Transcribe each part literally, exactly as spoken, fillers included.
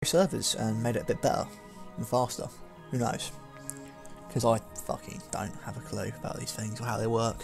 servers and made it a bit better and faster. Who knows? Because I fucking don't have a clue about these things or how they work.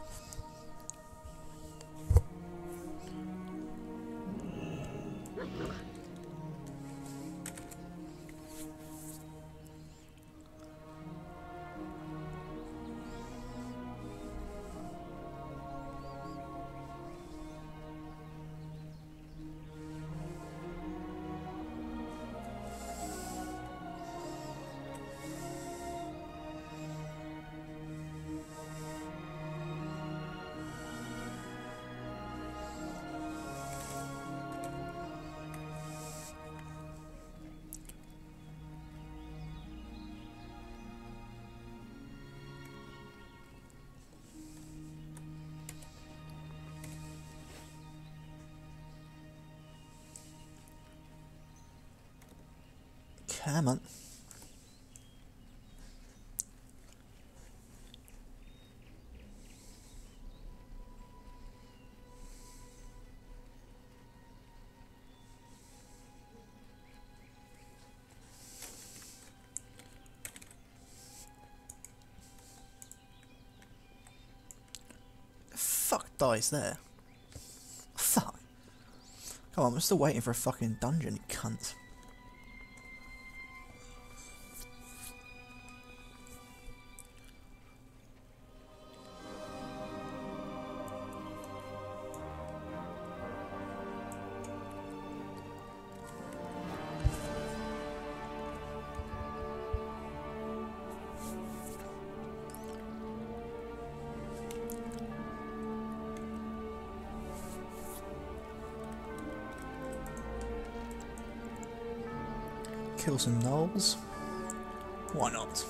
Come on. The fuck dies there? Fuck. Come on, I'm still waiting for a fucking dungeon, you cunt. Kill some gnolls. Why not?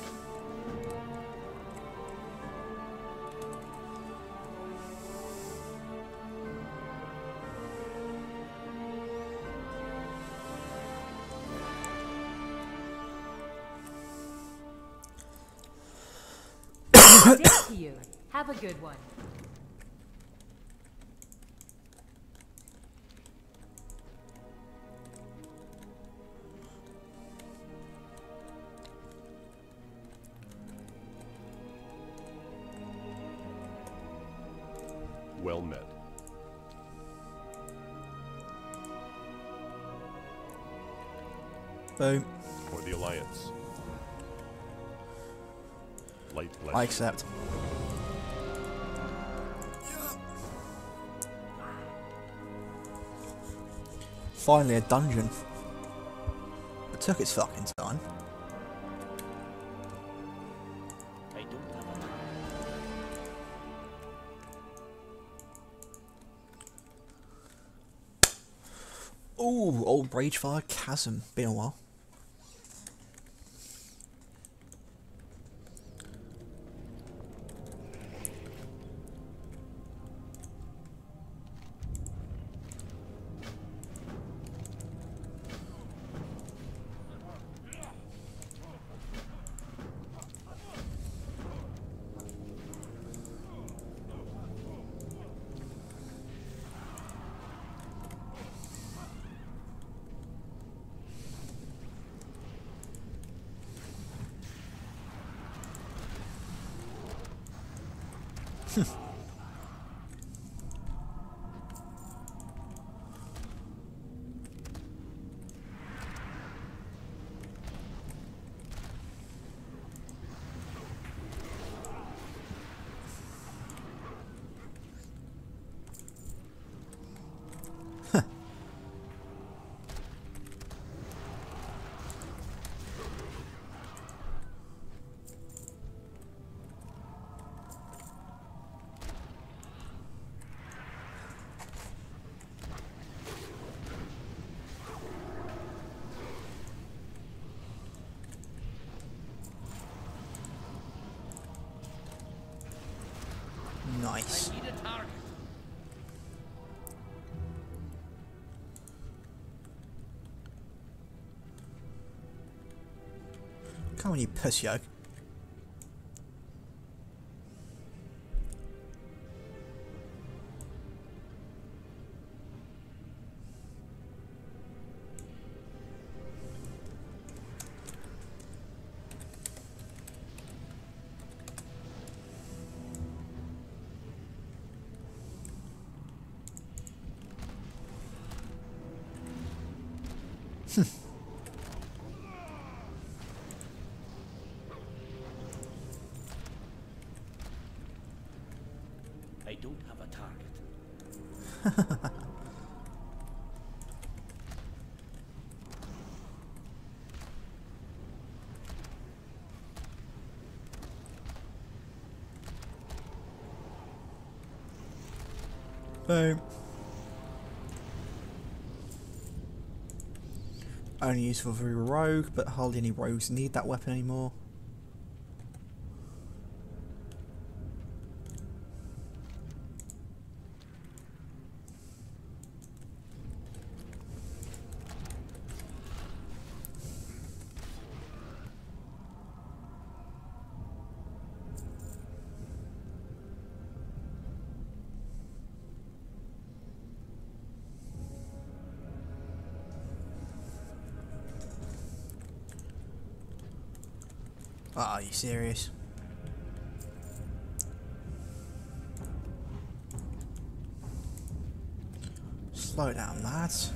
Good to you. Have a good one. Well met. Boom. For the Alliance. Light blessing. I accept. Finally a dungeon. It took its fucking time. Ooh, old Ragefire Chasm. Been a while. Nice. Come on, you pussy oak. I don't have a target. Boom. Only useful for a rogue, but hardly any rogues need that weapon anymore. Oh, are you serious? Slow down, lads.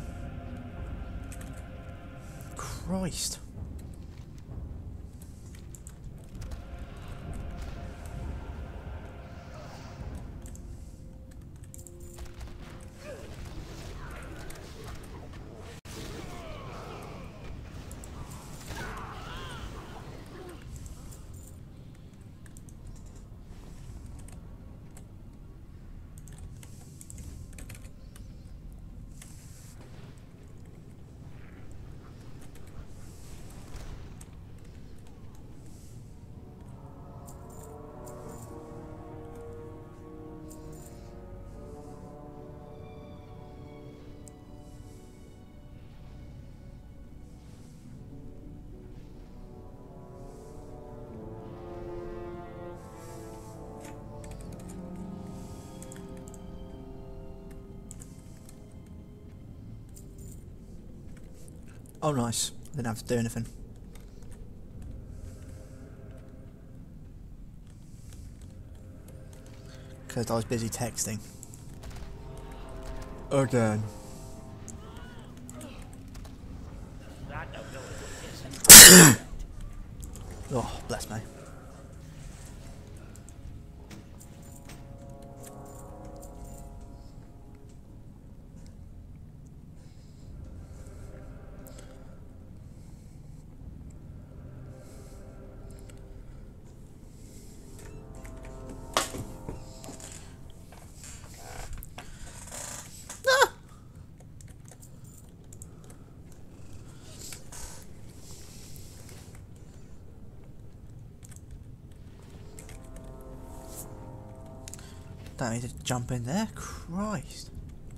Christ. Oh nice, didn't have to do anything. Because I was busy texting. Again. That ability isn't. Oh, bless me. Don't need to jump in there, Christ.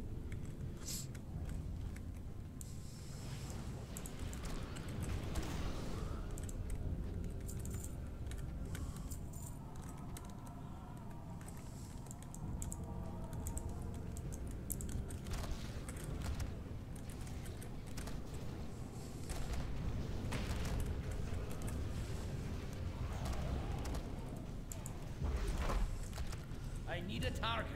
I need a target.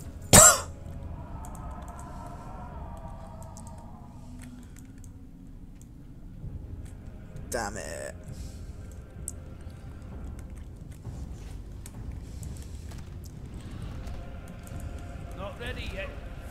Damn it. Not ready yet.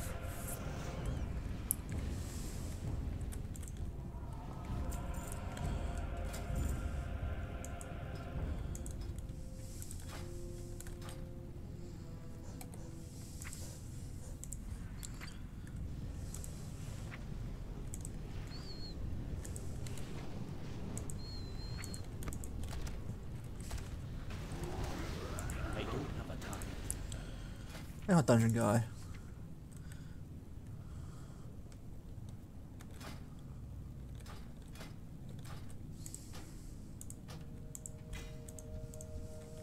I don't have a target. You're not dungeon guy.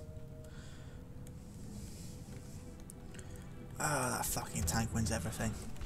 Ah, that fucking tank wins everything.